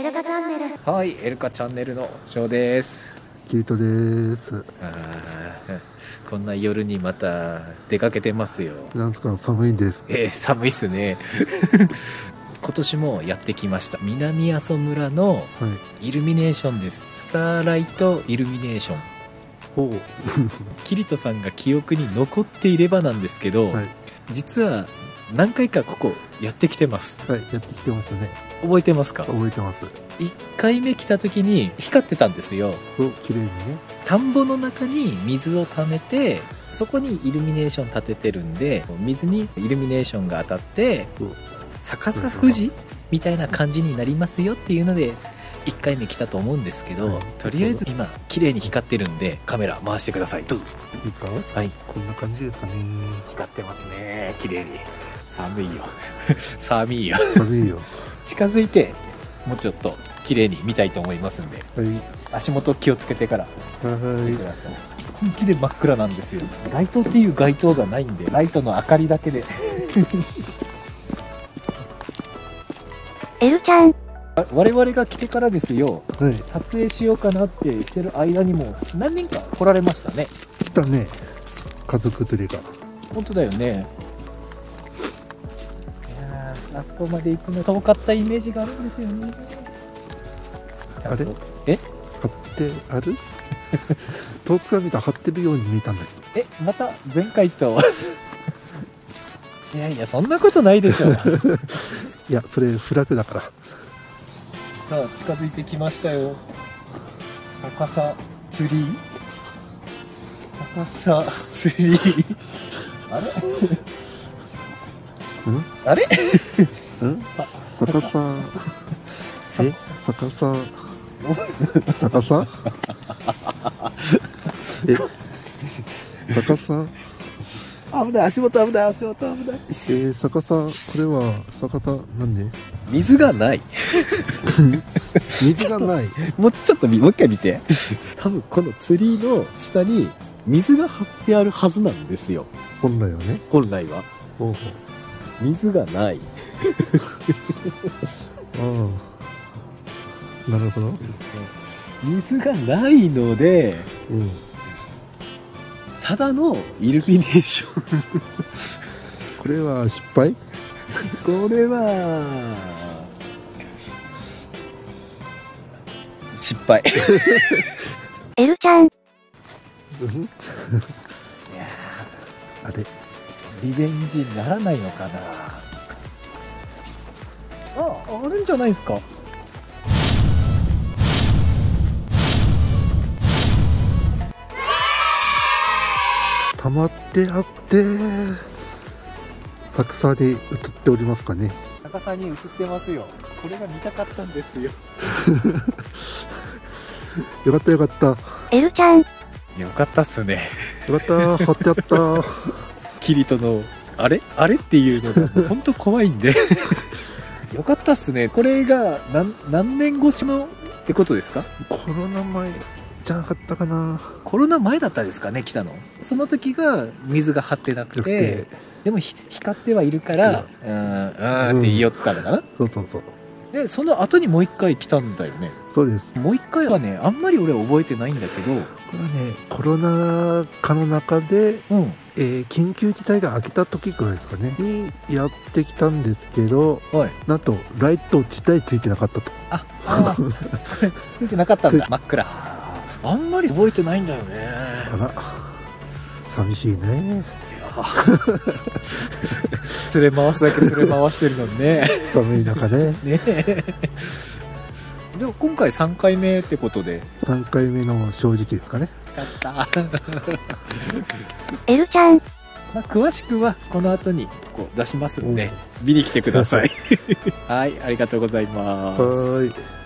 エルカチャンネル。 はい、エルカチャンネルの翔です。 キートです。 こんな夜にまた出かけてますよ。 なんすか寒いんです。 寒いっすね。今年もやってきました。南阿蘇村のイルミネーションです。スターライトイルミネーション。 おキリトさんが記憶に残っていればなんですけど、 はい、 実は何回かここやってきてます。 はい、やってきてましたね。 覚えてますか？ 覚えてます。 1回目来た時に光ってたんですよ。 綺麗にね。 田んぼの中に水を溜めて、そこにイルミネーション立ててるんで、水にイルミネーションが当たって逆さ富士みたいな感じになりますよっていうので1回目来たと思うんですけど、とりあえず今綺麗に光ってるんでカメラ回してください。どうぞ。 いいか？ はい、 こんな感じですかね。 光ってますね、綺麗に。寒いよ。寒いよ。 寒いよ。 近づいてもうちょっと綺麗に見たいと思いますんで、 はい、 足元気をつけてからはい見てください。本気で真っ暗なんですよ。街灯っていう街灯がないんで、ライトの明かりだけで。 エルちゃん、 我々が来てからですよ、 はい、 撮影しようかなってしてる間にも何人か来られましたね。 来たね、家族連れが。 本当だよね。あそこまで行くの遠かったイメージがあるんですよね。 あれ？ え？ 貼ってある？遠くから見たら貼ってるように見えたんだけど。 また前回と。いやいや、そんなことないでしょ。 いや、それフラグだから。 さあ、近づいてきましたよ。高さツリー。高さツリー。あれ？あれ？ 逆さ逆さ逆さ逆さ危ない、足元危ない、足元危ない。 逆さ、これは逆さなんで？ 水がない。 水がない。 もうちょっともう一回見て。多分このツリーの下に水が張ってあるはずなんですよ。 本来はね。 本来は。 ほうほう。 水がない。 ああ、なるほど。 水がないので、ただのイルミネーション。 これは失敗？ これは失敗。 エルちゃん。 いやあれ？ リベンジにならないのかな。あるんじゃないですか。 溜まってあって逆さで映っておりますかね。 高さに映ってますよ。これが見たかったんですよ。 よかったよかった。 エルちゃん。 よかったっすね。 よかった、貼ってあった。 キリトのあれっていうのが本当怖いんで。よかったっすね。これが何年越しのってことですか？ コロナ前じゃなかったかな。 コロナ前だったですかね、来たの。その時が水が張ってなくて、でも光ってはいるからって言いよったのかな。 そうそうそう。 でその後にもう一回来たんだよね。 そうです。 もう一回はね、あんまり俺覚えてないんだけど、 これはね、コロナ禍の中で、緊急事態が明けた時くらいですかねにやってきたんですけど、なんとライト自体ついてなかったと。 ついてなかったんだ。真っ暗。あんまり覚えてないんだよね。 あら、寂しいね。 連れ回すだけ連れ回してるのにね。 寒い中ね。 でも今回3回目ってことで。 3回目の正直ですかね。 よかった。 エルちゃん。 詳しくはこの後にこう出しますんで、見に来てください。はい、ありがとうございます。 はい。